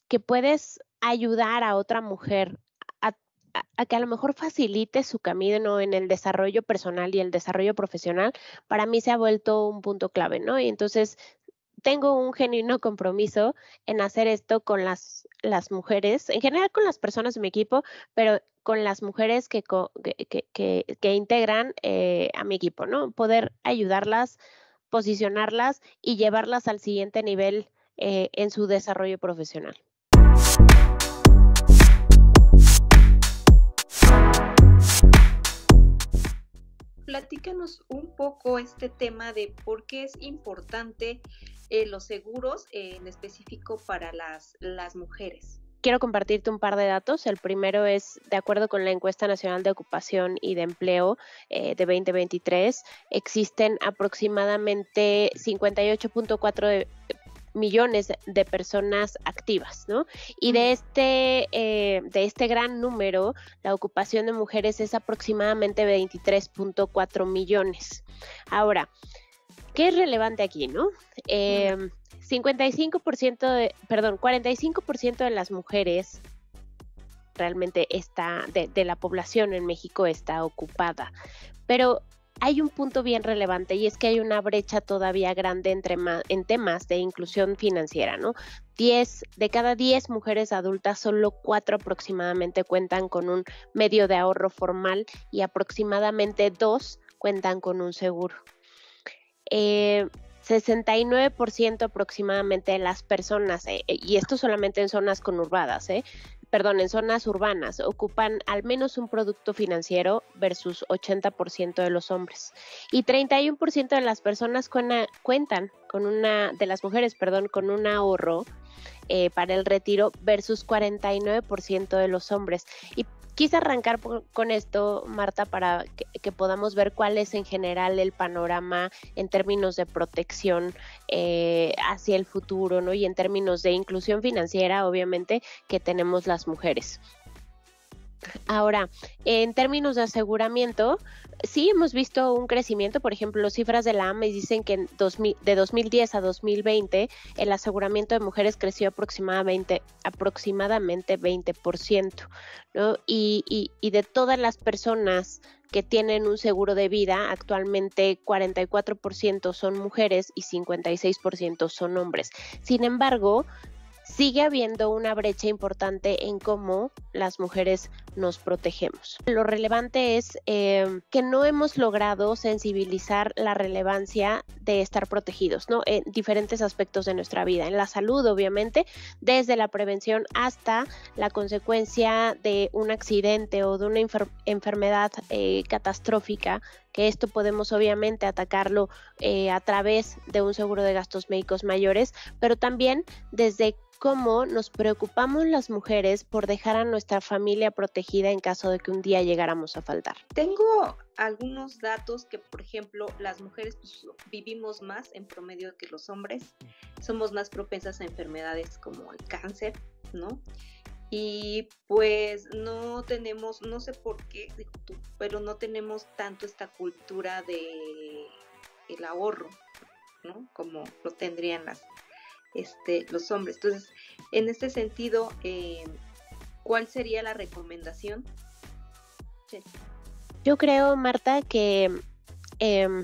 que puedes ayudar a otra mujer a a que a lo mejor facilite su camino en el desarrollo personal y el desarrollo profesional, para mí se ha vuelto un punto clave, ¿no? Y entonces tengo un genuino compromiso en hacer esto con las mujeres, en general con las personas de mi equipo, pero con las mujeres que integran, a mi equipo, ¿no? Poder ayudarlas, posicionarlas y llevarlas al siguiente nivel, en su desarrollo profesional. Platícanos un poco este tema de por qué es importante, los seguros, en específico para las mujeres. Quiero compartirte un par de datos. El primero es, de acuerdo con la Encuesta Nacional de Ocupación y de Empleo, de 2023, existen aproximadamente 58.4 millones de personas activas, ¿no? Y Ujú. de este gran número, la ocupación de mujeres es aproximadamente 23.4 millones. Ahora, ¿qué es relevante aquí, no? Mm, 55% perdón, 45% de las mujeres realmente está de la población en México está ocupada, pero hay un punto bien relevante y es que hay una brecha todavía grande en temas de inclusión financiera, ¿no? 10 de cada 10 mujeres adultas, solo 4 aproximadamente cuentan con un medio de ahorro formal y aproximadamente 2 cuentan con un seguro. 69% aproximadamente de las personas, y esto solamente en zonas conurbadas, perdón, en zonas urbanas, ocupan al menos un producto financiero versus 80% de los hombres. Y 31% de las personas cuentan con de las mujeres, perdón, con un ahorro para el retiro versus 49% de los hombres. Y quise arrancar con esto, Marta, para que podamos ver cuál es en general el panorama en términos de protección hacia el futuro, ¿no? Y en términos de inclusión financiera, obviamente, que tenemos las mujeres. Ahora, en términos de aseguramiento, sí hemos visto un crecimiento, por ejemplo, cifras de la AMES dicen que de 2010 a 2020 el aseguramiento de mujeres creció aproximadamente 20%, ¿no? Y de todas las personas que tienen un seguro de vida, actualmente 44% son mujeres y 56% son hombres. Sin embargo, sigue habiendo una brecha importante en cómo las mujeres nos protegemos. Lo relevante es que no hemos logrado sensibilizar la relevancia de estar protegidos, ¿no? En diferentes aspectos de nuestra vida, en la salud, obviamente, desde la prevención hasta la consecuencia de un accidente o de una enfermedad catastrófica, que esto podemos obviamente atacarlo a través de un seguro de gastos médicos mayores, pero también desde cómo nos preocupamos las mujeres por dejar a nuestra familia protegida en caso de que un día llegáramos a faltar. tengo algunos datos que, por ejemplo, las mujeres, pues, vivimos más en promedio que los hombres, somos más propensas a enfermedades como el cáncer, ¿no? Y, pues, no tenemos, no sé por qué, digo tú, pero no tenemos tanto esta cultura de el ahorro, ¿no? Como lo tendrían los hombres. Entonces, en este sentido, ¿cuál sería la recomendación? Sí. Yo creo, Marta, que em,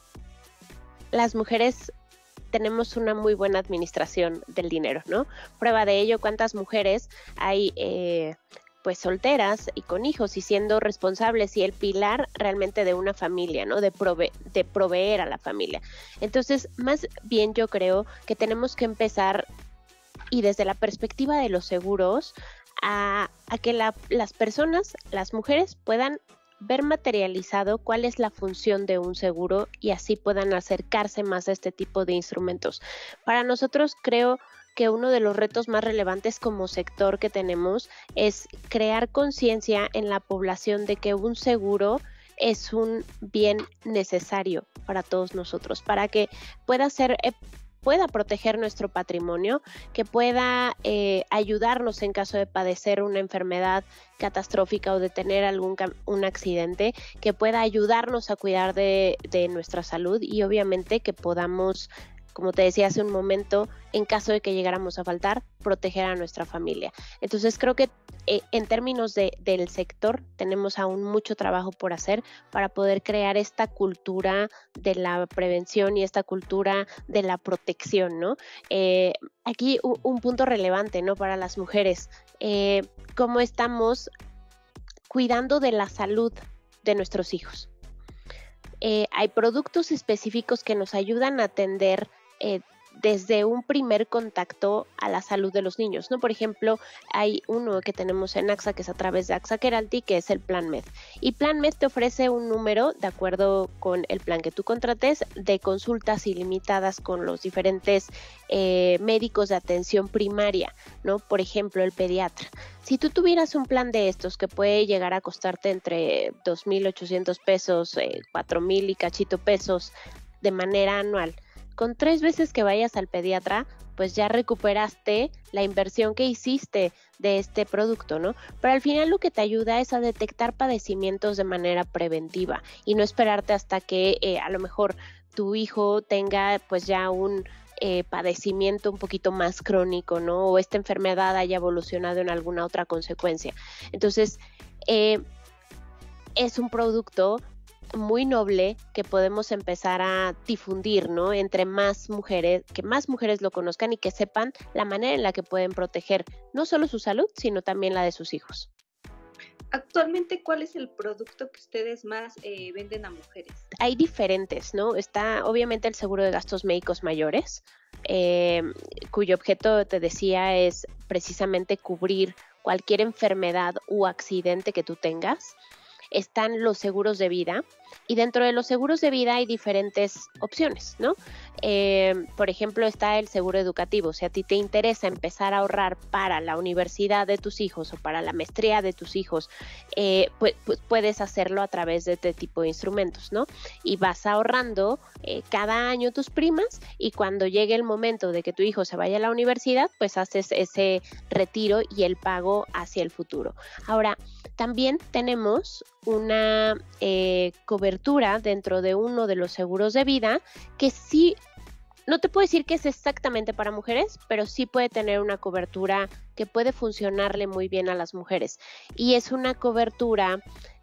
las mujeres tenemos una muy buena administración del dinero, ¿no? Prueba de ello, cuántas mujeres hay pues solteras y con hijos y siendo responsables y el pilar realmente de una familia, ¿no? De proveer a la familia. Entonces, más bien yo creo que tenemos que empezar y desde la perspectiva de los seguros a que las personas, las mujeres puedan ver materializado cuál es la función de un seguro y así puedan acercarse más a este tipo de instrumentos. Para nosotros creo que uno de los retos más relevantes como sector que tenemos es crear conciencia en la población de que un seguro es un bien necesario para todos nosotros, para que pueda ser pueda proteger nuestro patrimonio, que pueda ayudarnos en caso de padecer una enfermedad catastrófica o de tener un accidente, que pueda ayudarnos a cuidar de nuestra salud y obviamente que podamos como te decía hace un momento, en caso de que llegáramos a faltar, proteger a nuestra familia. Entonces creo que en términos del sector tenemos aún mucho trabajo por hacer para poder crear esta cultura de la prevención y esta cultura de la protección, ¿no? Aquí un punto relevante, ¿no? Para las mujeres, cómo estamos cuidando de la salud de nuestros hijos. Hay productos específicos que nos ayudan a atender desde un primer contacto a la salud de los niños, ¿no? Por ejemplo, hay uno que tenemos en AXA, que es a través de AXA Keralty, que es el Plan Med. Y Plan Med te ofrece un número, de acuerdo con el plan que tú contrates, de consultas ilimitadas con los diferentes médicos de atención primaria, ¿no? Por ejemplo, el pediatra. Si tú tuvieras un plan de estos que puede llegar a costarte entre 2,800 pesos, 4,000 y cachito pesos de manera anual, con 3 veces que vayas al pediatra, pues ya recuperaste la inversión que hiciste de este producto, ¿no? Pero al final lo que te ayuda es a detectar padecimientos de manera preventiva y no esperarte hasta que a lo mejor tu hijo tenga pues ya un padecimiento un poquito más crónico, ¿no? O esta enfermedad haya evolucionado en alguna otra consecuencia. Entonces, es un producto muy noble que podemos empezar a difundir, ¿no? Entre más mujeres, que más mujeres lo conozcan y que sepan la manera en la que pueden proteger no solo su salud, sino también la de sus hijos. Actualmente, ¿cuál es el producto que ustedes más venden a mujeres? Hay diferentes, ¿no? Está obviamente el seguro de gastos médicos mayores, cuyo objeto, te decía, es precisamente cubrir cualquier enfermedad u accidente que tú tengas. Están los seguros de vida y dentro de los seguros de vida hay diferentes opciones, ¿no? Por ejemplo, está el seguro educativo. Si a ti te interesa empezar a ahorrar para la universidad de tus hijos o para la maestría de tus hijos, pues puedes hacerlo a través de este tipo de instrumentos, ¿no? Y vas ahorrando cada año tus primas y cuando llegue el momento de que tu hijo se vaya a la universidad, pues haces ese retiro y el pago hacia el futuro. Ahora, también tenemos una cobertura dentro de uno de los seguros de vida que sí, no te puedo decir que es exactamente para mujeres, pero sí puede tener una cobertura que puede funcionarle muy bien a las mujeres. Y es una cobertura,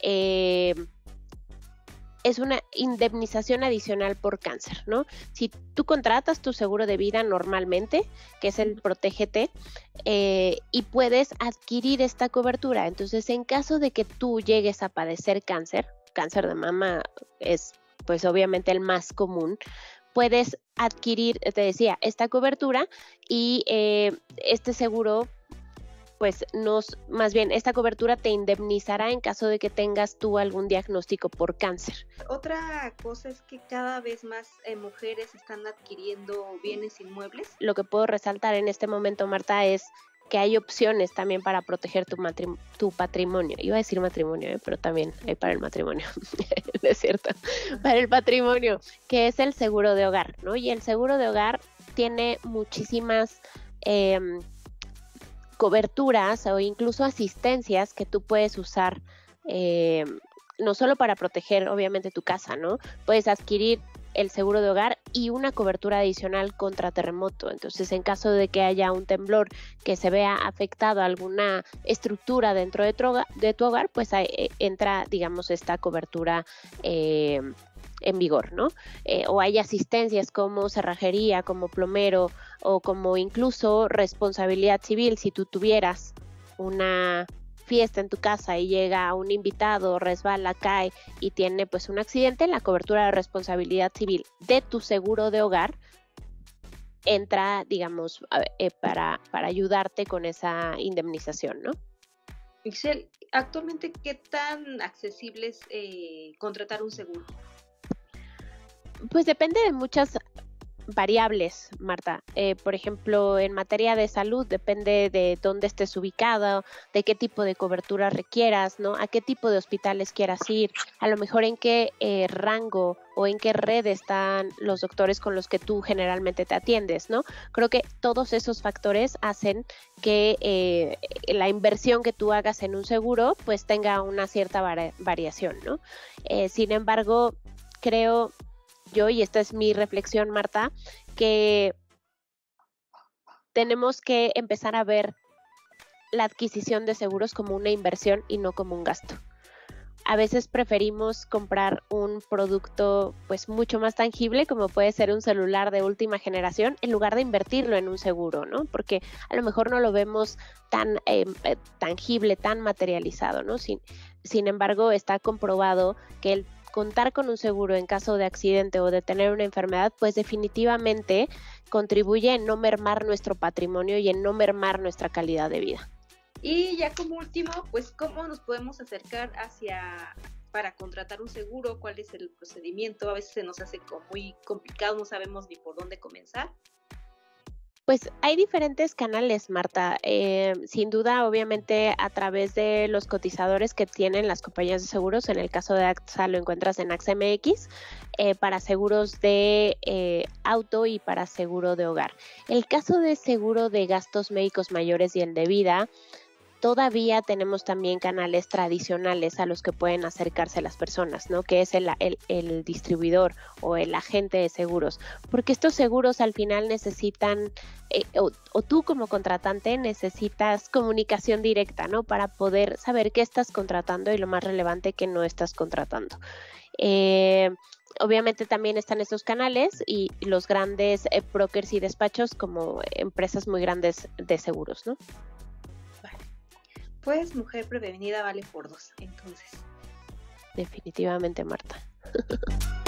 es una indemnización adicional por cáncer, ¿no? Si tú contratas tu seguro de vida normalmente, que es el Protégete, y puedes adquirir esta cobertura. Entonces, en caso de que tú llegues a padecer cáncer de mama es pues obviamente el más común, puedes adquirir, te decía, esta cobertura y este seguro pues más bien esta cobertura te indemnizará en caso de que tengas tú algún diagnóstico por cáncer. Otra cosa es que cada vez más mujeres están adquiriendo bienes inmuebles. Lo que puedo resaltar en este momento, Marta, es que hay opciones también para proteger tu patrimonio. Iba a decir matrimonio, pero también hay para el matrimonio, es cierto, para el patrimonio, que es el seguro de hogar, ¿no? Y el seguro de hogar tiene muchísimas coberturas o incluso asistencias que tú puedes usar, no solo para proteger obviamente tu casa, ¿no? Puedes adquirir el seguro de hogar y una cobertura adicional contra terremoto. Entonces, en caso de que haya un temblor que se vea afectado a alguna estructura dentro de tu hogar, pues entra, digamos, esta cobertura en vigor, ¿no? O hay asistencias como cerrajería, como plomero o como incluso responsabilidad civil. Si tú tuvieras una fiesta en tu casa y llega un invitado, resbala, cae y tiene pues un accidente, la cobertura de responsabilidad civil de tu seguro de hogar entra, digamos, para ayudarte con esa indemnización, ¿no? Michelle, actualmente, ¿qué tan accesible es contratar un seguro? Pues depende de muchas variables, Marta. Por ejemplo, en materia de salud depende de dónde estés ubicado, de qué tipo de cobertura requieras, ¿no? A qué tipo de hospitales quieras ir, a lo mejor en qué rango o en qué red están los doctores con los que tú generalmente te atiendes, ¿no? Creo que todos esos factores hacen que la inversión que tú hagas en un seguro pues tenga una cierta variación, ¿no? Sin embargo, creo yo, y esta es mi reflexión, Marta, que tenemos que empezar a ver la adquisición de seguros como una inversión y no como un gasto. A veces preferimos comprar un producto pues mucho más tangible, como puede ser un celular de última generación, en lugar de invertirlo en un seguro, ¿no? Porque a lo mejor no lo vemos tan tangible, tan materializado, ¿no? Sin embargo, está comprobado que el contar con un seguro en caso de accidente o de tener una enfermedad, pues definitivamente contribuye en no mermar nuestro patrimonio y en no mermar nuestra calidad de vida. Y ya como último, pues cómo nos podemos acercar para contratar un seguro, cuál es el procedimiento. A veces se nos hace como muy complicado, no sabemos ni por dónde comenzar. Pues hay diferentes canales, Marta. Sin duda, obviamente, a través de los cotizadores que tienen las compañías de seguros. En el caso de AXA lo encuentras en AXA MX, para seguros de auto y para seguro de hogar. El caso de seguro de gastos médicos mayores y el de vida, todavía tenemos también canales tradicionales a los que pueden acercarse las personas, ¿no? Que es el distribuidor o el agente de seguros, porque estos seguros al final necesitan, o tú como contratante necesitas comunicación directa, ¿no? Para poder saber qué estás contratando y lo más relevante que no estás contratando. Obviamente también están estos canales y los grandes brokers y despachos como empresas muy grandes de seguros, ¿no? Pues mujer prevenida vale por dos, entonces. Definitivamente, Marta.